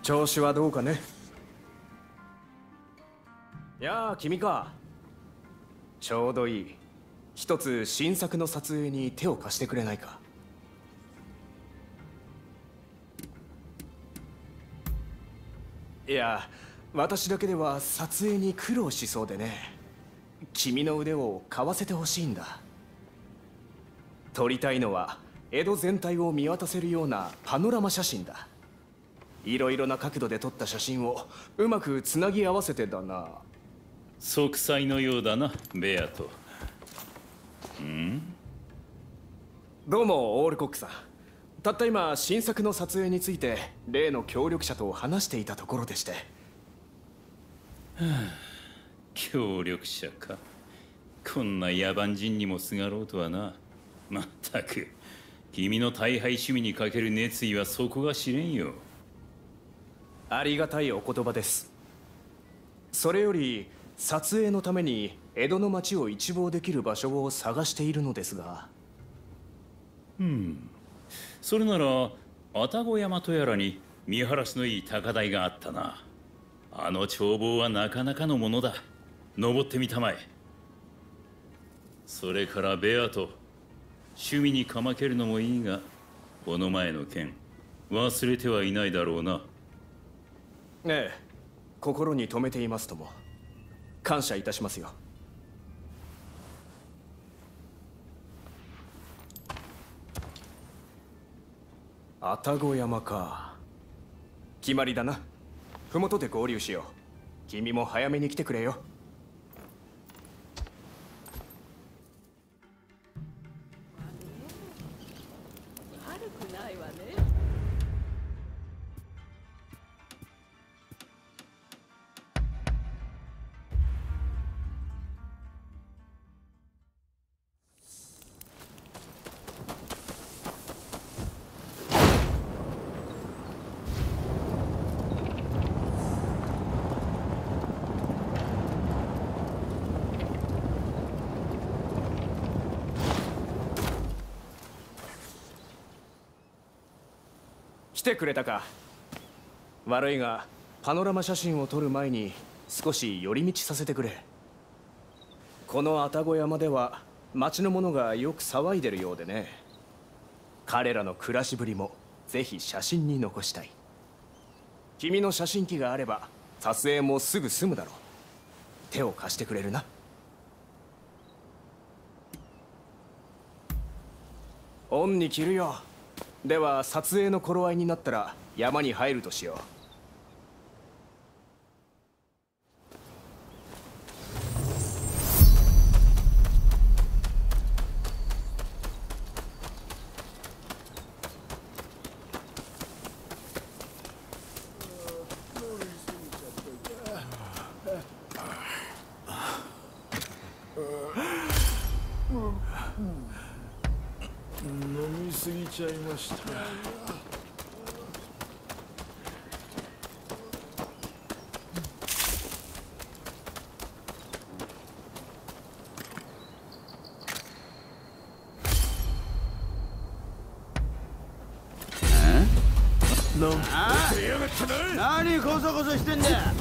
調子はどうかね。いやあ、君か。ちょうどいい。一つ新作の撮影に手を貸してくれないか。いや、私だけでは撮影に苦労しそうでね。君の腕を買わせてほしいんだ。撮りたいのは江戸全体を見渡せるようなパノラマ写真だ。いろいろな角度で撮った写真をうまくつなぎ合わせてだな。 息災のようだな、ベアト。 どうもオールコックさん。たった今新作の撮影について例の協力者と話していたところでして。 協力者か。こんな野蛮人にもすがろうとはな。まったく君の大敗趣味にかける熱意は底が知れんよ。 ありがたいお言葉です。それより撮影のために江戸の町を一望できる場所を探しているのですが。 それなら愛宕山とやらに見晴らしのいい高台があったな。あの眺望はなかなかのものだ。登ってみたまえ。それからベアと趣味にかまけるのもいいが、この前の件忘れてはいないだろうな。 ええ、心に留めていますとも。感謝いたしますよ。愛宕山か。決まりだな。麓で合流しよう。君も早めに来てくれよ。 悪くないわね。 来てくれたか。悪いがパノラマ写真を撮る前に少し寄り道させてくれ。この愛宕山では町の者がよく騒いでるようでね。彼らの暮らしぶりもぜひ写真に残したい。君の写真機があれば撮影もすぐ済むだろう。手を貸してくれるな。恩に着るよ。では撮影の頃合いになったら山に入るとしよう。 飲みすぎちゃいました。 何コソコソしてんだてめえら。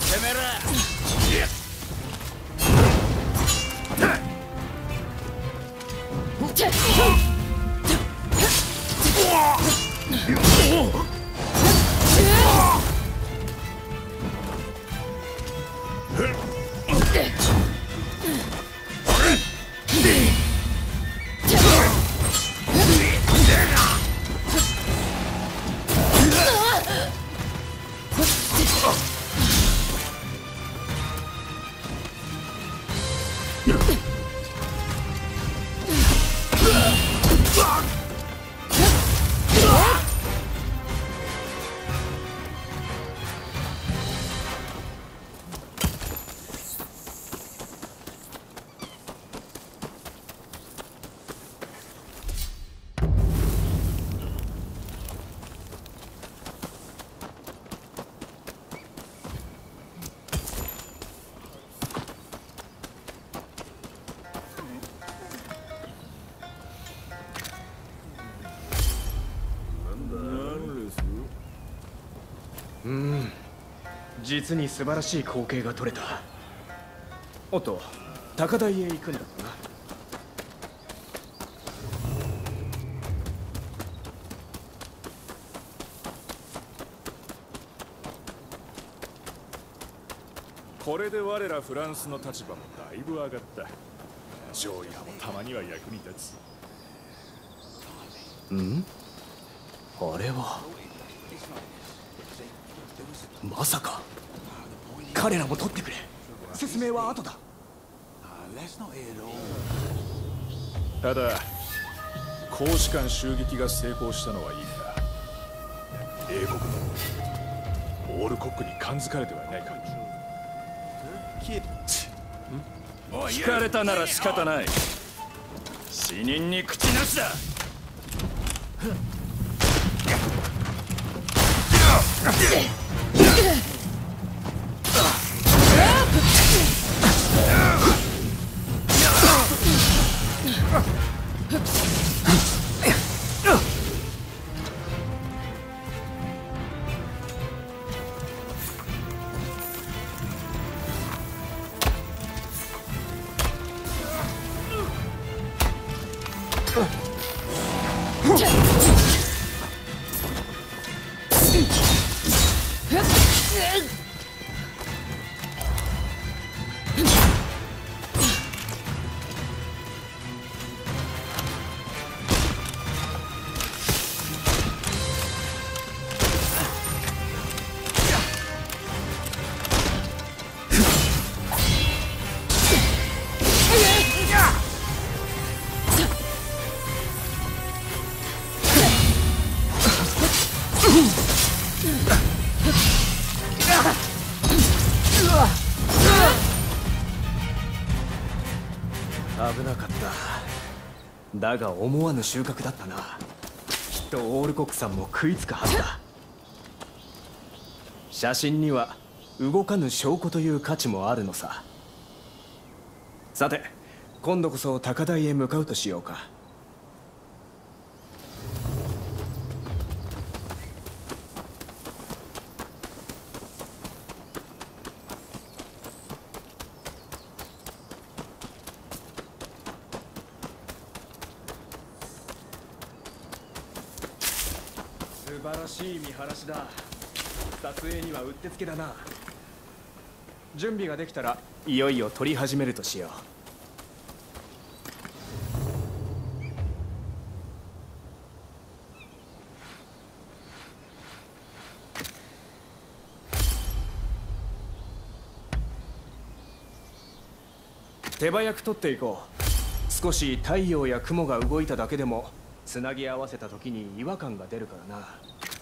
実に素晴らしい光景が撮れた。おっと、高台へ行くんだったな。 これで我らフランスの立場もだいぶ上がった。上位派もたまには役に立つ。 あれはまさか彼らも取ってくれ。説明は後だ。 ただ公使館襲撃が成功したのはいいが、英国のオールコックに感づかれてはいないか。 聞かれたなら仕方ない。死人に口なしだ。 危なかった。だが思わぬ収穫だったな。きっとオールコックさんも食いつくはずだ。写真には動かぬ証拠という価値もあるのさ。さて今度こそ高台へ向かうとしようか。素晴らしい見晴らしだ。撮影にはうってつけだな。準備ができたらいよいよ撮り始めるとしよう。手早く撮っていこう。少し太陽や雲が動いただけでもつなぎ合わせた時に違和感が出るからな。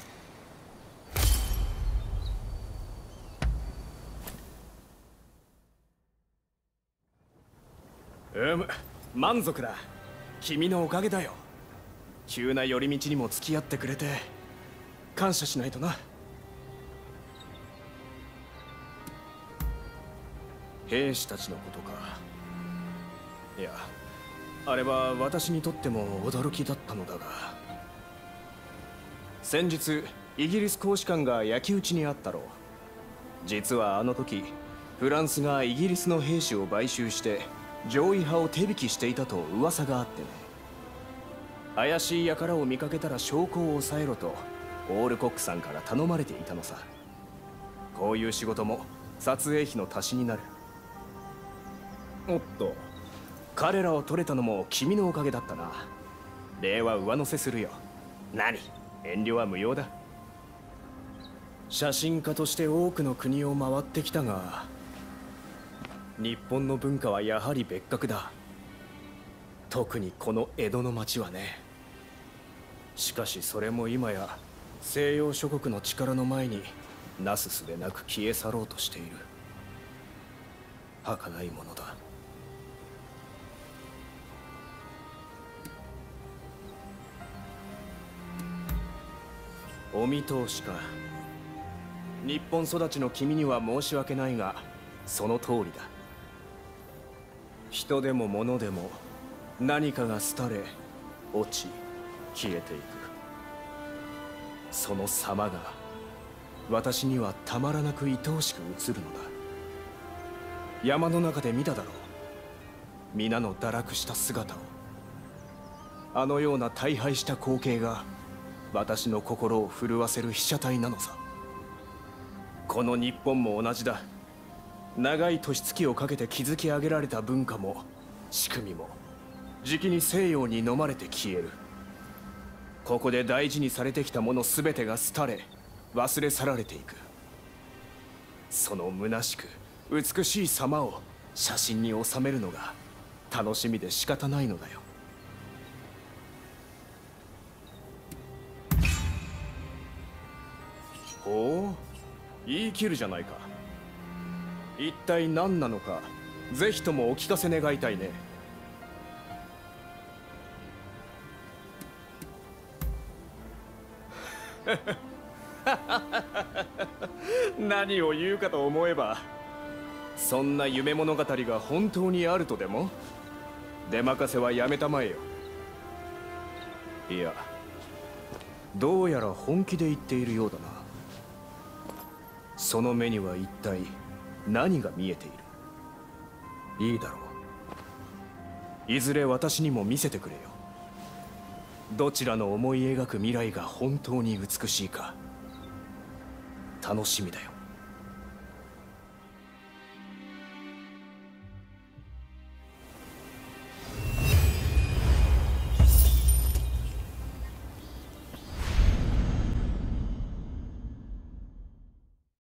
満足だ。君のおかげだよ。急な寄り道にも付き合ってくれて感謝しないとな。兵士たちのことか。いや、あれは私にとっても驚きだったのだが、先日イギリス公使館が焼き討ちにあったろう。実はあの時フランスがイギリスの兵士を買収して上位派を手引きしていたと噂があってね。怪しい輩を見かけたら証拠を抑えろとオールコックさんから頼まれていたのさ。こういう仕事も撮影費の足しになる。おっと、彼らを取れたのも君のおかげだったな。礼は上乗せするよ。何、遠慮は無用だ。写真家として多くの国を回ってきたが、日本の文化はやはり別格だ。特にこの江戸の町はね。しかしそれも今や西洋諸国の力の前になすすべなく消え去ろうとしている。儚いものだ。お見通しか。日本育ちの君には申し訳ないが、その通りだ。人でも物でも何かが廃れ、落ち、消えていく。その様が私にはたまらなく愛おしく映るのだ。山の中で見ただろう、皆の堕落した姿を。あのような大敗した光景が私の心を震わせる被写体なのさ。この日本も同じだ。長い年月をかけて築き上げられた文化も仕組みもじきに西洋に飲まれて消える。ここで大事にされてきたもの全てが廃れ忘れ去られていく。その虚しく美しい様を写真に収めるのが楽しみで仕方ないのだよ。ほう、言い切るじゃないか。一体何なのか、ぜひともお聞かせ願いたいね。何を言うかと思えば、そんな夢物語が本当にあるとでも？出任せはやめたまえよ。いや、どうやら本気で言っているようだな。その目には一体何が見えている？いいだろう。いずれ私にも見せてくれよ。どちらの思い描く未来が本当に美しいか楽しみだよ。